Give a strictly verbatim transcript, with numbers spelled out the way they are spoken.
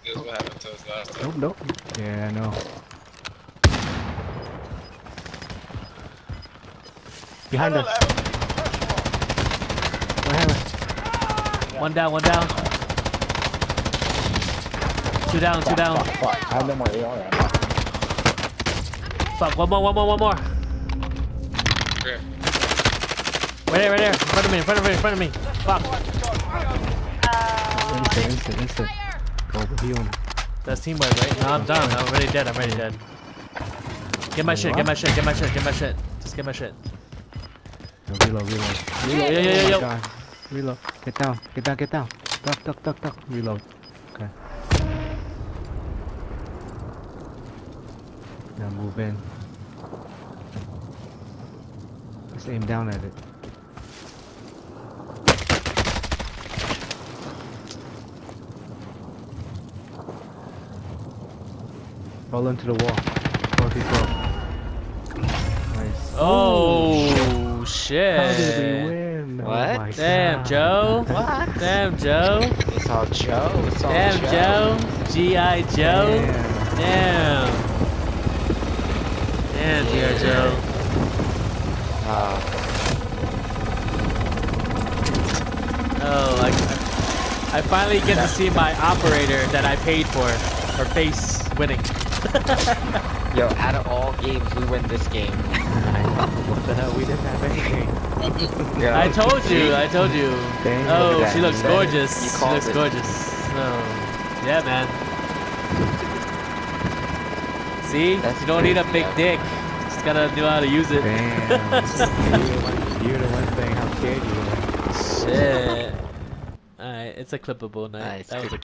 This is what happened to us last time. Nope, nope. Yeah, I know. Behind us. Behind us. One down, one down. Two down, two down. Fuck, fuck. I have no more A R ammo. Fuck, one more, one more, one more. Here. Right there, right there. In front of me, in front of me, in front of me. Fuck. Instant, instant, instant. Go over healing. That's teamwork, right? No, I'm done. I'm already dead. I'm already dead. Get my shit, get my shit, get my shit, get my shit. Just get my shit. Yo, reload, reload. Yo, yo, yo, yo, Oh yo. my God. Reload. Get down, get down, get down. Duck, duck, duck, duck. Reload. Okay. Now move in. Just aim down at it. Roll into the wall. forty twelve. Nice. Oh, How shit. did we win? What? Oh my Damn, God. Joe. What? Damn, Joe. It's all Joe. It's all Damn, Joe. G I Joe. Damn. Damn. Damn, G I Joe. Uh, Oh, I, I finally get to see my operator that I paid for, her face winning. yo, out of all games, we win this game. What the hell? We didn't have anything. Yo, I told you, I told you. Dang, Oh, look at she that. looks You gorgeous. She called looks it. gorgeous. No. Yeah, man. See? That's You don't need a crazy, big yeah. dick. Just gotta know how to use it. Damn. You're the one saying how scared you were. Shit. Alright, it's a clippable night. Nice. That was a